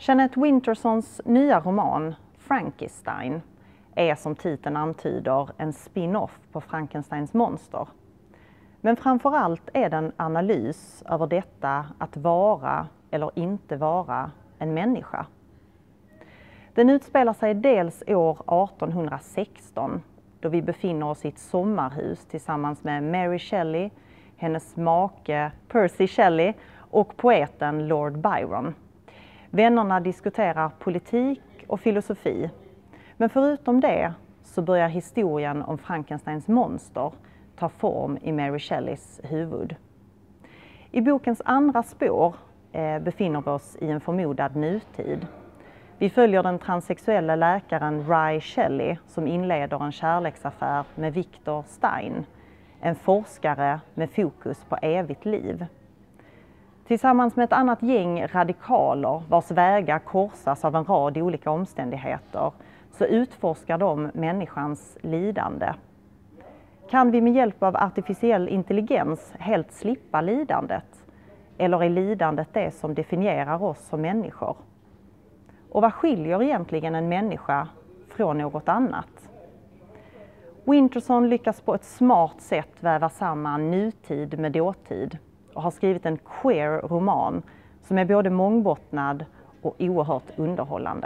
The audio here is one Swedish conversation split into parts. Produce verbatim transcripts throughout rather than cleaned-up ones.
Jeanette Wintersons nya roman Frankenstein är som titeln antyder en spin-off på Frankensteins monster. Men framförallt är den analys över detta att vara eller inte vara en människa. Den utspelar sig dels år arton sexton då vi befinner oss i ett sommarhus tillsammans med Mary Shelley, hennes make Percy Shelley och poeten Lord Byron. Vännerna diskuterar politik och filosofi. Men förutom det så börjar historien om Frankensteins monster ta form i Mary Shelleys huvud. I bokens andra spår eh, befinner vi oss i en förmodad nutid. Vi följer den transsexuella läkaren Rye Shelley som inleder en kärleksaffär med Victor Stein, en forskare med fokus på evigt liv. Tillsammans med ett annat gäng radikaler vars vägar korsas av en rad olika omständigheter så utforskar de människans lidande. Kan vi med hjälp av artificiell intelligens helt slippa lidandet? Eller är lidandet det som definierar oss som människor? Och vad skiljer egentligen en människa från något annat? Winterson lyckas på ett smart sätt väva samman nutid med dåtid och har skrivit en queer roman som är både mångbottnad och oerhört underhållande.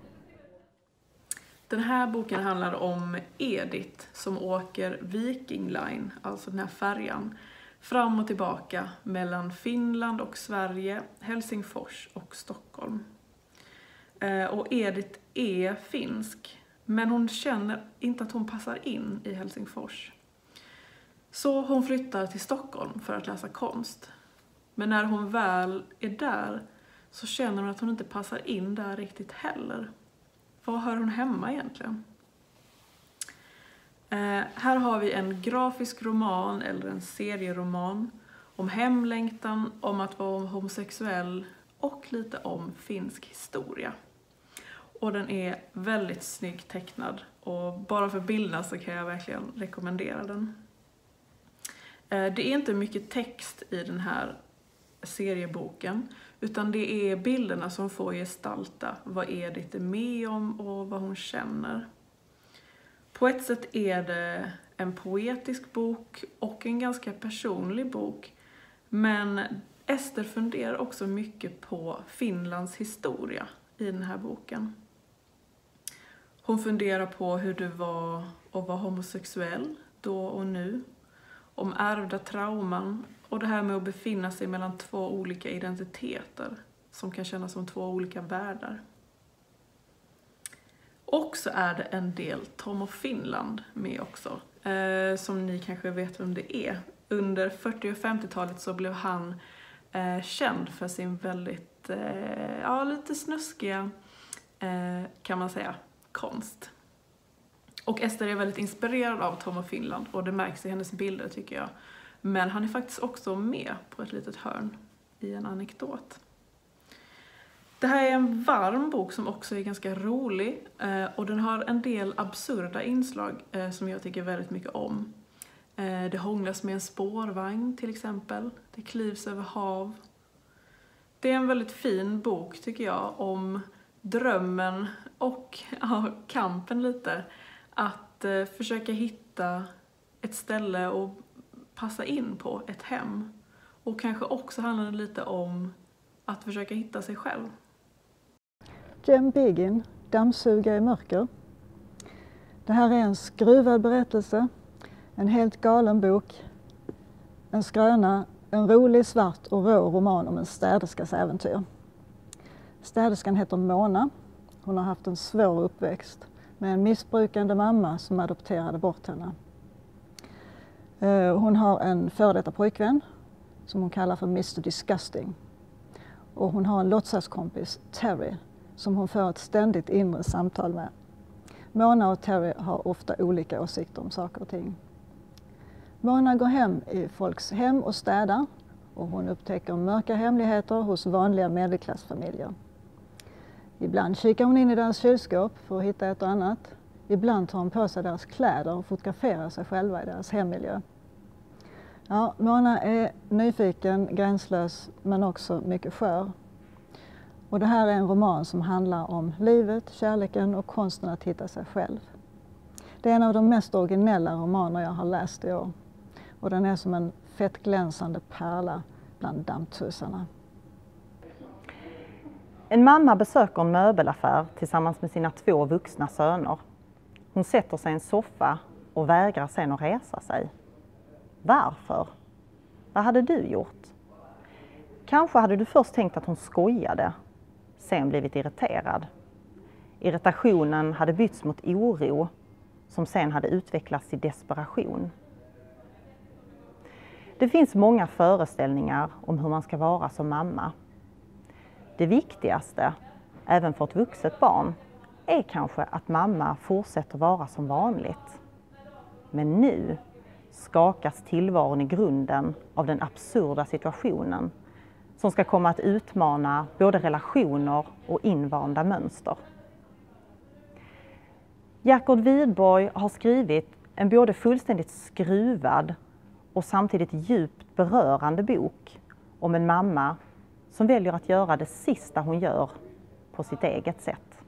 Den här boken handlar om Edith som åker Viking Line, alltså den här färjan, fram och tillbaka mellan Finland och Sverige, Helsingfors och Stockholm. Och Edith är finsk, men hon känner inte att hon passar in i Helsingfors. Så hon flyttar till Stockholm för att läsa konst. Men när hon väl är där så känner hon att hon inte passar in där riktigt heller. Var hör hon hemma egentligen? Eh, här har vi en grafisk roman eller en serieroman om hemlängtan, om att vara homosexuell och lite om finsk historia. Och den är väldigt snyggt tecknad och bara för bilderna så kan jag verkligen rekommendera den. Eh, det är inte mycket text i den här serieboken utan det är bilderna som får gestalta vad Edith är med om och vad hon känner. På ett sätt är det en poetisk bok och en ganska personlig bok, men Ester funderar också mycket på Finlands historia i den här boken. Hon funderar på hur det var att vara homosexuell då och nu, om ärvda trauman och det här med att befinna sig mellan två olika identiteter som kan kännas som två olika världar. Och så är det en del Tom of Finland med också, eh, som ni kanske vet vem det är. Under fyrtio- och femtiotalet så blev han eh, känd för sin väldigt, eh, ja lite snuskiga, eh, kan man säga, konst. Och Ester är väldigt inspirerad av Tom of Finland och det märks i hennes bilder tycker jag. Men han är faktiskt också med på ett litet hörn i en anekdot. Det här är en varm bok som också är ganska rolig och den har en del absurda inslag som jag tycker väldigt mycket om. Det hånglas med en spårvagn till exempel. Det klivs över hav. Det är en väldigt fin bok tycker jag om drömmen och ja, kampen lite. Att eh, försöka hitta ett ställe och passa in på ett hem. Och kanske också handlar det lite om att försöka hitta sig själv. Jem Begin, Dammsuga i mörker. Det här är en skruvad berättelse, en helt galen bok, en skröna, en rolig, svart och rå roman om en städerskas äventyr. Städerskan heter Mona. Hon har haft en svår uppväxt med en missbrukande mamma som adopterade bort henne. Hon har en före detta pojkvän som hon kallar för mister Disgusting. Och hon har en låtsaskompis, Terry, som hon för ett ständigt inre samtal med. Mona och Terry har ofta olika åsikter om saker och ting. Mona går hem i folks hem och städar och hon upptäcker mörka hemligheter hos vanliga medelklassfamiljer. Ibland kikar hon in i deras kylskåp för att hitta ett och annat. Ibland tar hon på sig deras kläder och fotograferar sig själva i deras hemmiljö. Ja, Mona är nyfiken, gränslös men också mycket skör. Och det här är en roman som handlar om livet, kärleken och konsten att hitta sig själv. Det är en av de mest originella romaner jag har läst i år. Och den är som en fettglänsande pärla bland dammtussarna. En mamma besöker en möbelaffär tillsammans med sina två vuxna söner. Hon sätter sig i en soffa och vägrar sen att resa sig. Varför? Vad hade du gjort? Kanske hade du först tänkt att hon skojade, sen blivit irriterad. Irritationen hade bytts mot oro, som sen hade utvecklats till desperation. Det finns många föreställningar om hur man ska vara som mamma. Det viktigaste, även för ett vuxet barn, är kanske att mamma fortsätter vara som vanligt. Men nu skakas tillvaron i grunden av den absurda situationen som ska komma att utmana både relationer och invanda mönster. Gertrud Widborg har skrivit en både fullständigt skruvad och samtidigt djupt berörande bok om en mamma som väljer att göra det sista hon gör på sitt eget sätt.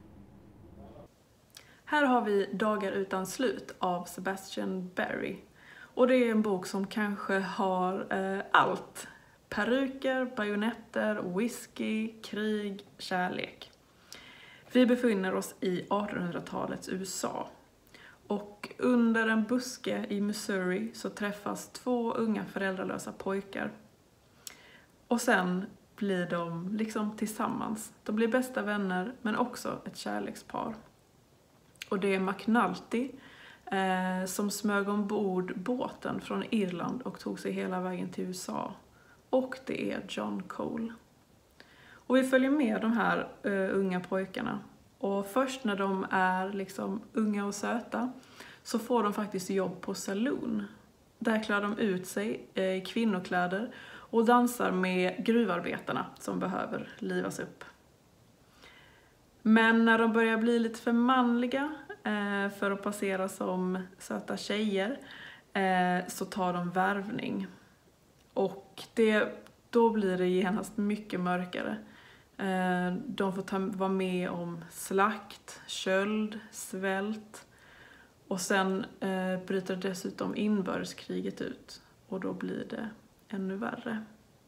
Här har vi Dagar utan slut av Sebastian Barry. Och det är en bok som kanske har eh, allt. Peruker, bajonetter, whisky, krig, kärlek. Vi befinner oss i artonhundratalets U S A. Och under en buske i Missouri så träffas två unga föräldralösa pojkar. Och sen blir de liksom tillsammans. De blir bästa vänner men också ett kärlekspar. Och det är McNulty eh, som smög ombord båten från Irland och tog sig hela vägen till U S A. Och det är John Cole. Och vi följer med de här uh, unga pojkarna. Och först när de är liksom unga och söta så får de faktiskt jobb på saloon. Där klär de ut sig uh, i kvinnokläder och dansar med gruvarbetarna som behöver livas upp. Men när de börjar bli lite för manliga uh, för att passera som söta tjejer uh, så tar de värvning. Och det, då blir det genast mycket mörkare. De får ta, vara med om slakt, köld, svält. Och sen eh, bryter dessutom inbördeskriget ut. Och då blir det ännu värre.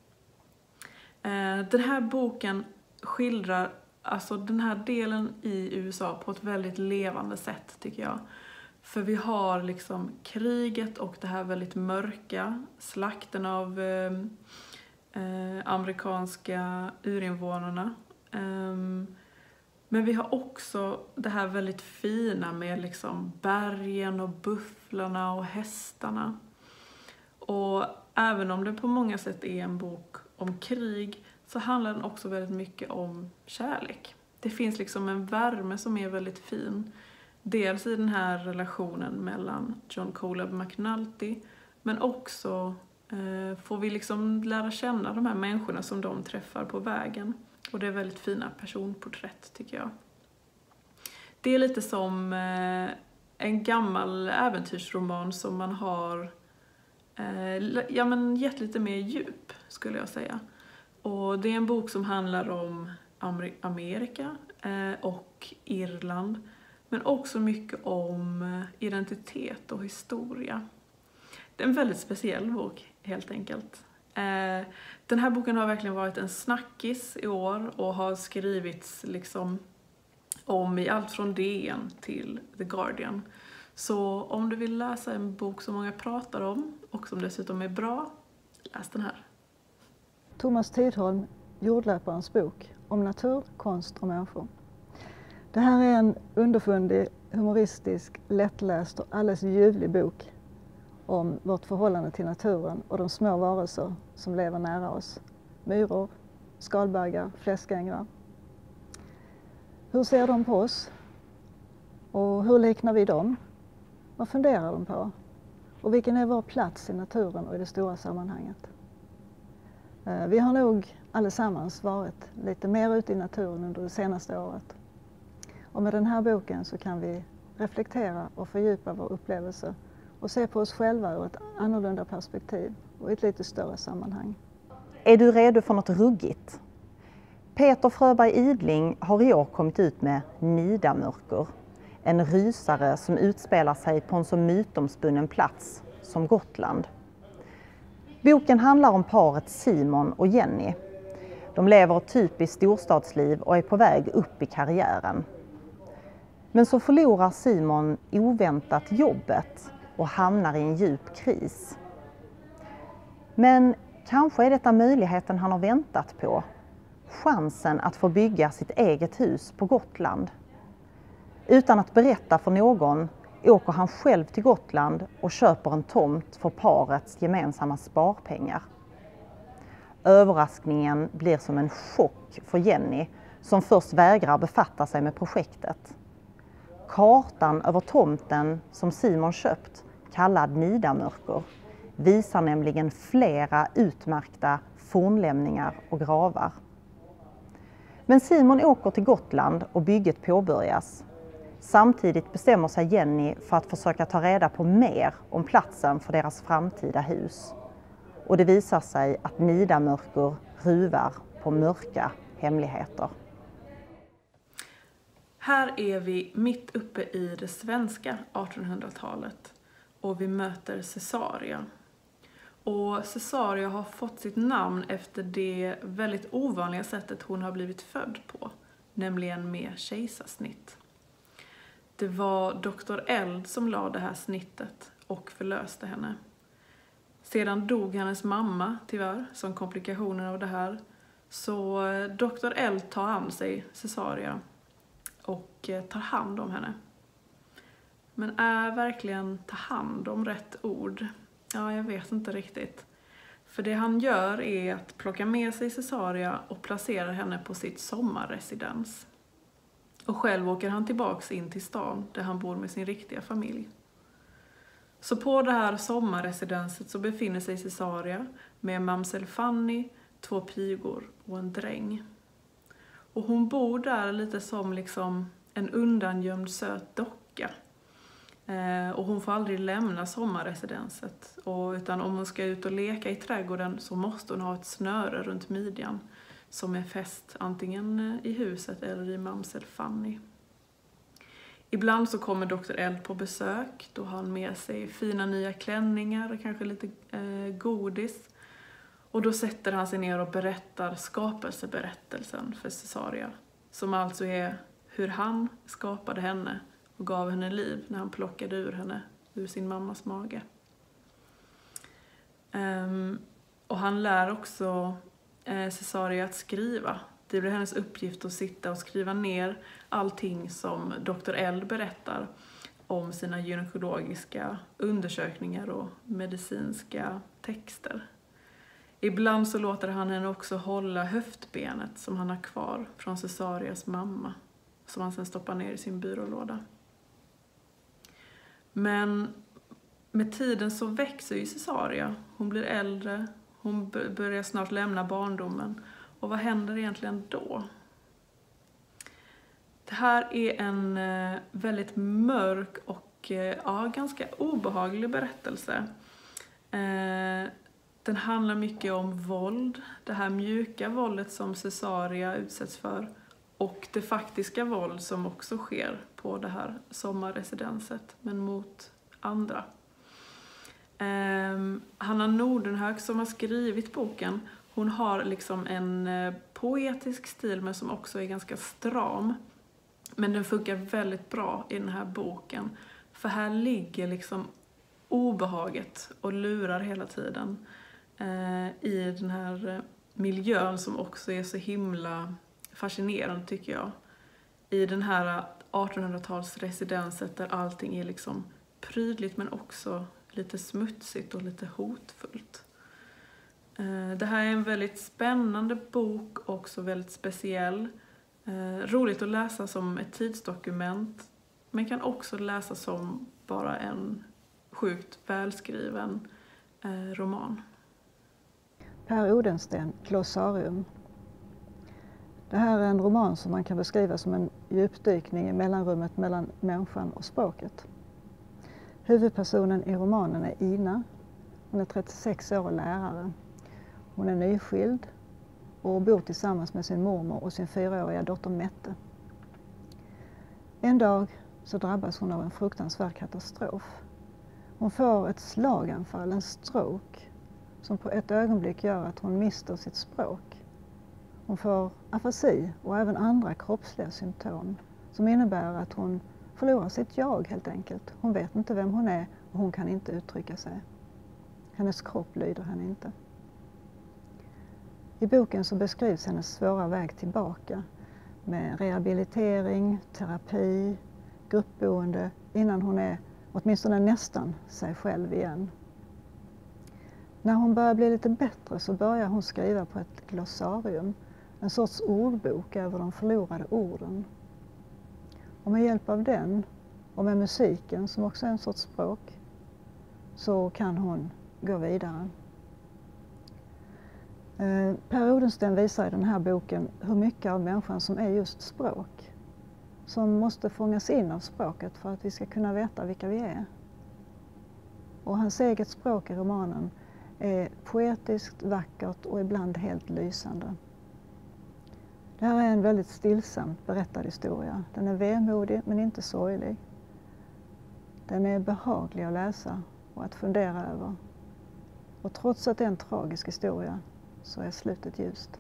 Eh, den här boken skildrar alltså den här delen i U S A på ett väldigt levande sätt tycker jag. För vi har liksom kriget och det här väldigt mörka, slakten av eh, eh, amerikanska urinvånarna. Um, men vi har också det här väldigt fina med liksom bergen och bufflarna och hästarna. Och även om det på många sätt är en bok om krig så handlar den också väldigt mycket om kärlek. Det finns liksom en värme som är väldigt fin. Dels i den här relationen mellan John Cole och McNulty. Men också eh, får vi liksom lära känna de här människorna som de träffar på vägen. Och det är väldigt fina personporträtt tycker jag. Det är lite som eh, en gammal äventyrsroman som man har eh, ja, men gett lite mer djup skulle jag säga. Och det är en bok som handlar om Amer- Amerika eh, och Irland. Men också mycket om identitet och historia. Det är en väldigt speciell bok helt enkelt. Den här boken har verkligen varit en snackis i år och har skrivits liksom om i allt från D N till The Guardian. Så om du vill läsa en bok som många pratar om och som dessutom är bra, läs den här. Thomas Tidholm, Jordlöparens bok om natur, konst och människor. Det här är en underfundig, humoristisk, lättläst och alldeles ljuvlig bok om vårt förhållande till naturen och de små varelser som lever nära oss. Myror, skalbaggar, fläskänglar. Hur ser de på oss? Och hur liknar vi dem? Vad funderar de på? Och vilken är vår plats i naturen och i det stora sammanhanget? Vi har nog allesammans varit lite mer ute i naturen under det senaste året. Och med den här boken så kan vi reflektera och fördjupa vår upplevelse och se på oss själva ur ett annorlunda perspektiv och i ett lite större sammanhang. Är du redo för något ruggigt? Peter Fröberg Idling har i år kommit ut med Nidamörker, en rysare som utspelar sig på en så mytomspunnen plats som Gotland. Boken handlar om paret Simon och Jenny. De lever ett typiskt storstadsliv och är på väg upp i karriären. Men så förlorar Simon oväntat jobbet och hamnar i en djup kris. Men kanske är detta möjligheten han har väntat på. Chansen att få bygga sitt eget hus på Gotland. Utan att berätta för någon åker han själv till Gotland och köper en tomt för parets gemensamma sparpengar. Överraskningen blir som en chock för Jenny som först vägrar befatta sig med projektet. Kartan över tomten som Simon köpt, kallad Nidamörker, visar nämligen flera utmärkta fornlämningar och gravar. Men Simon åker till Gotland och bygget påbörjas. Samtidigt bestämmer sig Jenny för att försöka ta reda på mer om platsen för deras framtida hus. Och det visar sig att Nidamörker ruvar på mörka hemligheter. Här är vi mitt uppe i det svenska artonhundratalet och vi möter Cesaria. Och Cesaria har fått sitt namn efter det väldigt ovanliga sättet hon har blivit född på, nämligen med kejsarsnitt. Det var doktor Eld som la det här snittet och förlöste henne. Sedan dog hennes mamma tyvärr som komplikationen av det här, så doktor Eld tar an sig Cesaria och tar hand om henne. Men är verkligen ta hand om rätt ord? Ja, jag vet inte riktigt. För det han gör är att plocka med sig Cesaria och placera henne på sitt sommarresidens. Och själv åker han tillbaks in till stan där han bor med sin riktiga familj. Så på det här sommarresidenset så befinner sig Cesaria med mamsell Fanny, två pigor och en dräng. Och hon bor där lite som liksom en undangömd söt docka. Eh, och hon får aldrig lämna sommarresidenset. Och, utan om hon ska ut och leka i trädgården så måste hon ha ett snöre runt midjan som är fäst antingen i huset eller i mamsell Fanny. Ibland så kommer doktor Eld på besök. Då har han med sig fina nya klänningar och kanske lite eh, godis. Och då sätter han sig ner och berättar skapelseberättelsen för Cesaria. Som alltså är hur han skapade henne och gav henne liv när han plockade ur henne ur sin mammas mage. Um, och han lär också eh, Cesaria att skriva. Det blir hennes uppgift att sitta och skriva ner allting som doktor Eld berättar om sina gynekologiska undersökningar och medicinska texter. Ibland så låter han henne också hålla höftbenet som han har kvar från Cesarias mamma, som han sedan stoppar ner i sin byrålåda. Men med tiden så växer ju Cesaria. Hon blir äldre, hon börjar snart lämna barndomen. Och vad händer egentligen då? Det här är en väldigt mörk och ja, ganska obehaglig berättelse. Den handlar mycket om våld, det här mjuka våldet som Cesaria utsätts för och det faktiska våld som också sker på det här sommarresidenset, men mot andra. Um, Hanna Nordenhög som har skrivit boken, hon har liksom en uh, poetisk stil men som också är ganska stram. Men den funkar väldigt bra i den här boken, för här ligger liksom obehaget och lurar hela tiden uh, i den här uh, miljön som också är så himla fascinerande tycker jag. I den här artonhundratalsresidenset där allting är liksom prydligt men också lite smutsigt och lite hotfullt. Det här är en väldigt spännande bok, också väldigt speciell. Roligt att läsa som ett tidsdokument, men kan också läsa som bara en sjukt välskriven roman. Per Odensten, Glossarium. Det här är en roman som man kan beskriva som en djupdykning i mellanrummet mellan människan och språket. Huvudpersonen i romanen är Ina. Hon är trettiosex år och lärare. Hon är nyskild och bor tillsammans med sin mormor och sin fyraåriga dotter Mette. En dag så drabbas hon av en fruktansvärd katastrof. Hon får ett slaganfall, en stroke, som på ett ögonblick gör att hon mister sitt språk. Hon får afasi och även andra kroppsliga symptom som innebär att hon förlorar sitt jag helt enkelt. Hon vet inte vem hon är och hon kan inte uttrycka sig. Hennes kropp lyder henne inte. I boken så beskrivs hennes svåra väg tillbaka med rehabilitering, terapi, gruppboende innan hon är åtminstone nästan sig själv igen. När hon börjar bli lite bättre så börjar hon skriva på ett glossarium, en sorts ordbok över de förlorade orden. Och med hjälp av den och med musiken som också är en sorts språk så kan hon gå vidare. Per Odensten visar i den här boken hur mycket av människan som är just språk. Som måste fångas in av språket för att vi ska kunna veta vilka vi är. Och hans eget språk i romanen är poetiskt, vackert och ibland helt lysande. Det här är en väldigt stillsamt berättad historia. Den är vemodig men inte sorglig. Den är behaglig att läsa och att fundera över. Och trots att det är en tragisk historia så är slutet ljust.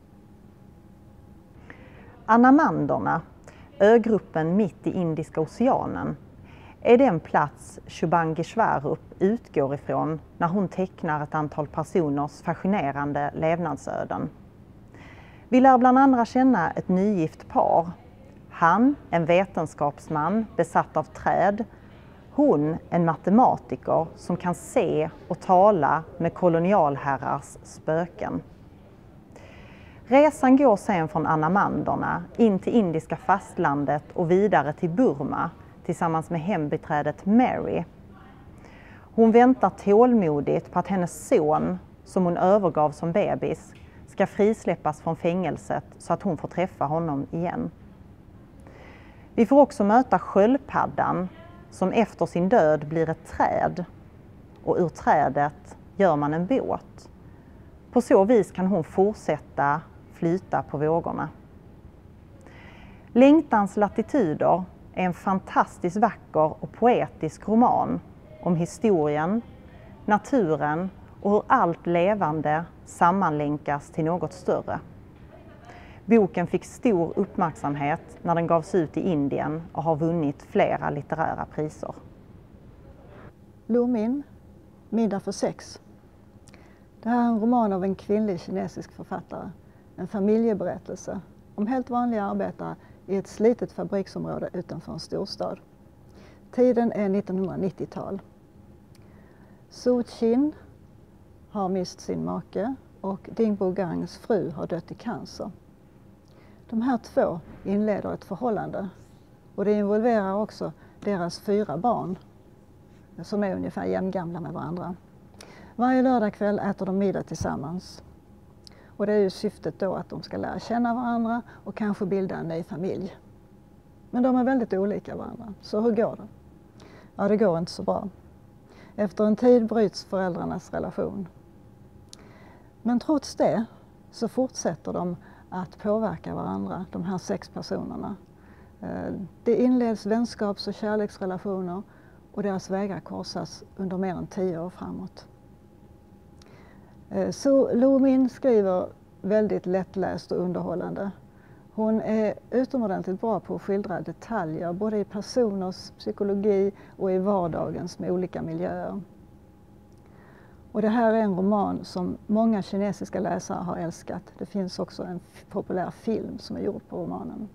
Anamanderna, ögruppen mitt i Indiska oceanen, är den plats Shubhangi Swarup utgår ifrån när hon tecknar ett antal personers fascinerande levnadsöden. Vi lär bland andra känna ett nygift par. Han, en vetenskapsman besatt av träd. Hon, en matematiker som kan se och tala med kolonialherrars spöken. Resan går sen från Anamanderna in till indiska fastlandet och vidare till Burma tillsammans med hembiträdet Mary. Hon väntar tålmodigt på att hennes son, som hon övergav som bebis, ska frisläppas från fängelset så att hon får träffa honom igen. Vi får också möta sköldpaddan som efter sin död blir ett träd, och ur trädet gör man en båt. På så vis kan hon fortsätta flyta på vågorna. Längtans latituder är en fantastiskt vacker och poetisk roman om historien, naturen och hur allt levande sammanlänkas till något större. Boken fick stor uppmärksamhet när den gavs ut i Indien och har vunnit flera litterära priser. Lu Min, Middag för sex. Det här är en roman av en kvinnlig kinesisk författare. En familjeberättelse om helt vanliga arbetare i ett slitet fabriksområde utanför en storstad. Tiden är nittonhundranittiotal. Su Chin har mist sin make och Ding Bo Gangs fru har dött i cancer. De här två inleder ett förhållande och det involverar också deras fyra barn som är ungefär jämngamla med varandra. Varje lördagkväll äter de middag tillsammans. Och det är ju syftet då att de ska lära känna varandra och kanske bilda en ny familj. Men de är väldigt olika varandra, så hur går det? Ja, det går inte så bra. Efter en tid bryts föräldrarnas relation. Men trots det så fortsätter de att påverka varandra, de här sex personerna. Det inleds vänskaps- och kärleksrelationer och deras vägar korsas under mer än tio år framåt. Så Lu Min skriver väldigt lättläst och underhållande. Hon är utomordentligt bra på att skildra detaljer, både i personers psykologi och i vardagens med olika miljöer. Och det här är en roman som många kinesiska läsare har älskat. Det finns också en populär film som är gjord på romanen.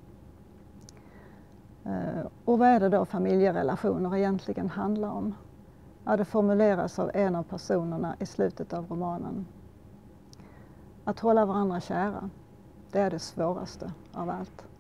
Och vad är det då familjerelationer egentligen handlar om? Ja, det formuleras av en av personerna i slutet av romanen. Att hålla varandra kära, det är det svåraste av allt.